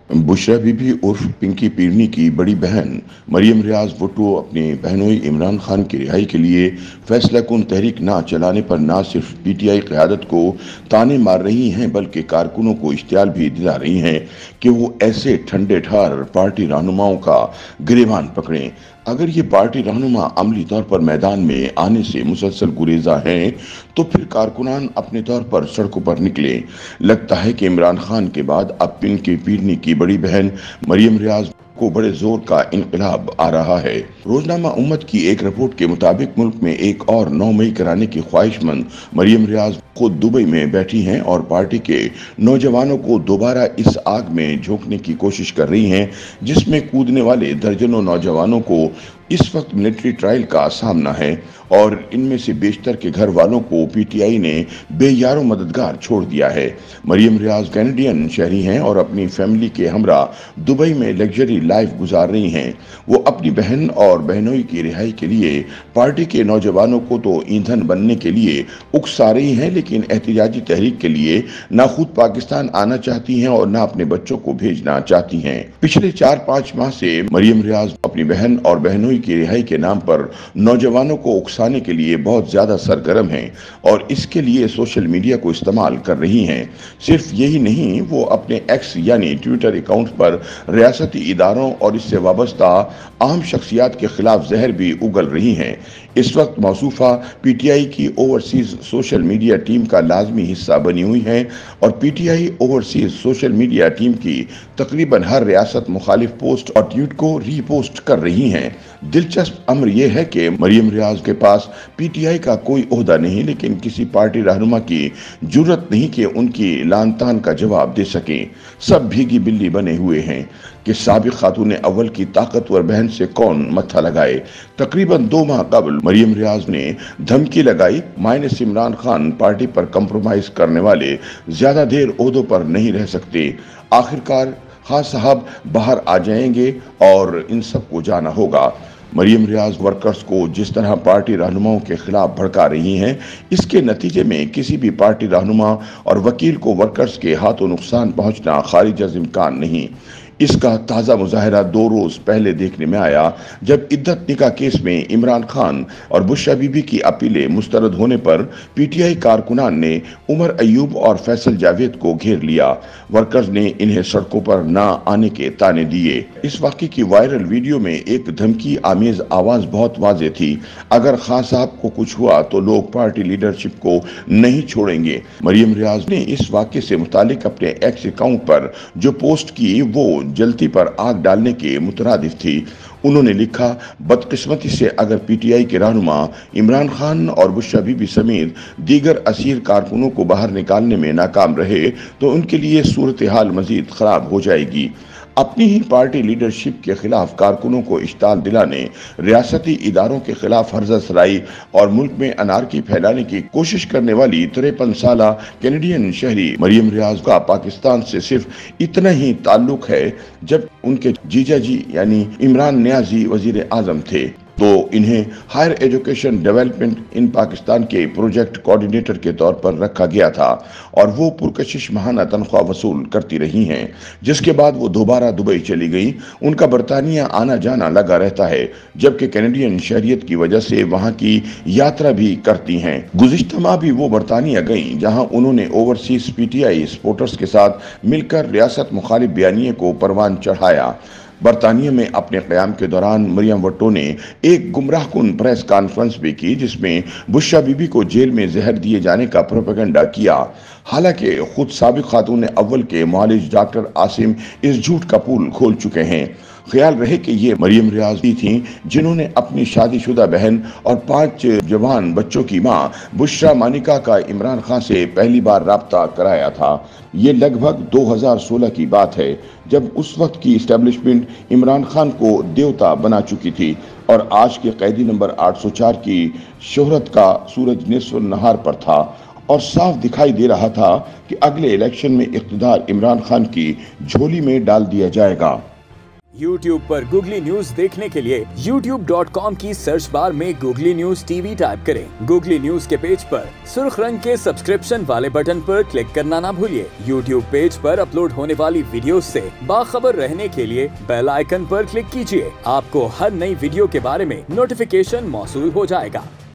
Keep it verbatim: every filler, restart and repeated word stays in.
बुशरा बीबी उर्फ पिंकी पीरनी की बड़ी बहन मरियम रियाज भुट्टो अपने बहनोई इमरान खान की रिहाई के लिए फैसला कुन तहरीक ना चलाने पर न सिर्फ पीटीआई क़यादत को ताने मार रही हैं बल्कि कारकुनों को इश्तियाल भी दिला रही हैं कि वो ऐसे ठंडे ठार पार्टी रहनुमाओं का गिरेबान पकड़ें। अगर ये पार्टी रहनुमा अमली तौर पर मैदान में आने से मुसलसल गुरेजा हैं तो फिर कारकुनान अपने तौर पर सड़कों पर निकले। लगता है कि इमरान खान के बाद अब पिंकी पीरनी की बड़ी बहन मरियम रियाज को बड़े जोर का इनकलाब आ रहा है। रोजनामा उम्मत की एक रिपोर्ट के मुताबिक मुल्क में एक और नौ मई कराने की ख्वाहिशमंद मरियम रियाज खुद दुबई में बैठी हैं और पार्टी के नौजवानों को दोबारा इस आग में झोंकने की कोशिश कर रही हैं जिसमें कूदने वाले दर्जनों नौजवानों को इस वक्त मिलिट्री ट्रायल का सामना है और इनमें से बेशतर के घर वालों को पीटीआई ने बेयारो मददगार छोड़ दिया है। मरियम रियाज कैनेडियन शहरी हैं और अपनी फैमिली के हमरा दुबई में लग्जरी लाइफ गुजार रही हैं। वो अपनी बहन और बहनोई की रिहाई के लिए पार्टी के नौजवानों को तो ईंधन बनने के लिए उकसा रही हैं, लेकिन एहतिजाजी तहरीक के लिए ना खुद पाकिस्तान आना चाहती हैं और ना अपने बच्चों को भेजना चाहती हैं। पिछले चार पाँच माह से मरियम रियाज अपनी बहन और बहनोई की रिहाई के नाम पर नौजवानों को उकसाने के लिए बहुत ज्यादा सरगर्म हैं और इसके लिए सोशल मीडिया को इस्तेमाल कर रही हैं। सिर्फ यही नहीं, वो अपने एक्स यानी ट्विटर अकाउंट पर रियासती इदारों और इससे वाबस्ता अहम शख्सियात के खिलाफ जहर भी उगल रही हैं। इस वक्त मौसूफा पीटीआई की ओवरसीज सोशल मीडिया टीम का लाजमी हिस्सा बनी हुई है और PTI overseas social media team की तकरीबन हर रियासत मुखालिफ पोस्ट और ट्वीट को रीपोस्ट कर रही हैं। दिलचस्प अमर यह है कि मरियम रियाज के पास पीटीआई का कोई ओहदा नहीं, लेकिन किसी पार्टी रहनुमा की जरूरत नहीं कि उनकी लानतान का जवाब दे सकें। सब भीगी बिल्ली बने हुए हैं कि साबिक खातून अव्वल की ताकतवर बहन से कौन मत्था लगाए। तकरीबन दो माह कबल मरियम रियाज ने धमकी लगाई, माइनस इमरान खान पार्टी पर कंप्रोमाइज करने वाले ज्यादा देर ओहदों पर नहीं रह सकते। आखिरकार खान साहब बाहर आ जाएंगे और इन सबको जाना होगा। मरियम रियाज वर्कर्स को जिस तरह पार्टी रहनुमाओं के खिलाफ भड़का रही हैं, इसके नतीजे में किसी भी पार्टी रहनुमा और वकील को वर्कर्स के हाथों नुकसान पहुंचना खारिज अज़ इम्कान नहीं। इसका ताज़ा मुजाहरा दो रोज पहले देखने में आया जब इद्दत निकाह केस में इमरान खान और बुशरा बीबी की अपीलें मुस्तरद होने पर पीटीआई कारकुनान ने उमर अयूब और फैसल जावेद को घेर लिया। वर्कर्स ने इन्हें सड़कों पर ना आने के ताने दिए। इस वाक़े की वायरल वीडियो में एक धमकी आमेज आवाज बहुत वाज़ेह थी, अगर खान साहब को कुछ हुआ तो लोग पार्टी लीडरशिप को नहीं छोड़ेंगे। मरियम रियाज ने इस वाक़े से मुतालिक अपने एक्स अकाउंट पर जो पोस्ट की वो जलती पर आग डालने के मुतरादिफ थी। उन्होंने लिखा, बदकिस्मती से अगर पीटीआई के रहनुमा इमरान खान और बुशरा बीबी समेत दीगर असीर कारकुनों को बाहर निकालने में नाकाम रहे तो उनके लिए सूरत हाल मजीद खराब हो जाएगी। अपनी ही पार्टी लीडरशिप के खिलाफ कारकुनों को इश्ताल दिलाने, रियासती इदारों के खिलाफ हर्जा सराई और मुल्क में अनारकी फैलाने की कोशिश करने वाली तिरपन साला कैनेडियन शहरी मरियम रियाज का पाकिस्तान से सिर्फ इतना ही ताल्लुक है जब उनके जीजा जी यानी इमरान नियाजी वजीर आजम थे तो इन्हें higher education development in Pakistan के प्रोजेक्ट कोऑर्डिनेटर के तौर पर रखा गया था और वो पुरकशिश माहाना तनख्वाह वसूल करती रही हैं, जिसके बाद वो दोबारा दुबई चली गई। उनका बरतानिया आना जाना लगा रहता है, जबकि कैनेडियन शहरियत की वजह से वहाँ की यात्रा भी करती हैं। गुज़िश्ता माह भी वो बरतानिया गईं, जहाँ उन्होंने ओवरसीज पीटीआई सपोर्टर्स के साथ मिलकर रियासत मुखालिफ बयानिए को परवान चढ़ाया। बरतानिया में अपने क़याम के दौरान मरियम भुट्टो ने एक गुमराहकुन प्रेस कॉन्फ्रेंस भी की जिसमें बुशरा बीबी को जेल में जहर दिए जाने का प्रोपेगेंडा किया। हालांकि खुद साबिक खातून अव्वल के मुआलिज डॉक्टर आसिम इस झूठ का पुल खोल चुके हैं। ख्याल रहे कि ये मरियम रियाज ही थीं जिन्होंने अपनी शादीशुदा बहन और पांच जवान बच्चों की मां बुशरा मानिका का इमरान खान से पहली बार राब्ता कराया था। ये लगभग दो हज़ार सोलह की बात है जब उस वक्त की इस्टेब्लिशमेंट इमरान खान को देवता बना चुकी थी और आज के कैदी नंबर आठ सौ चार की शोहरत का सूरज निस्फ नहार पर था और साफ दिखाई दे रहा था कि अगले इलेक्शन में इख्तिदार इमरान खान की झोली में डाल दिया जाएगा। यूट्यूब पर गूगली न्यूज देखने के लिए यूट्यूब डॉट कॉम की सर्च बार में गूगली न्यूज टीवी टाइप करें। गूगली न्यूज के पेज पर सुर्ख रंग के सब्सक्रिप्शन वाले बटन पर क्लिक करना ना भूलिए। यूट्यूब पेज पर अपलोड होने वाली वीडियो से बाखबर रहने के लिए बेल आइकन पर क्लिक कीजिए। आपको हर नई वीडियो के बारे में नोटिफिकेशन मौसूल हो जाएगा।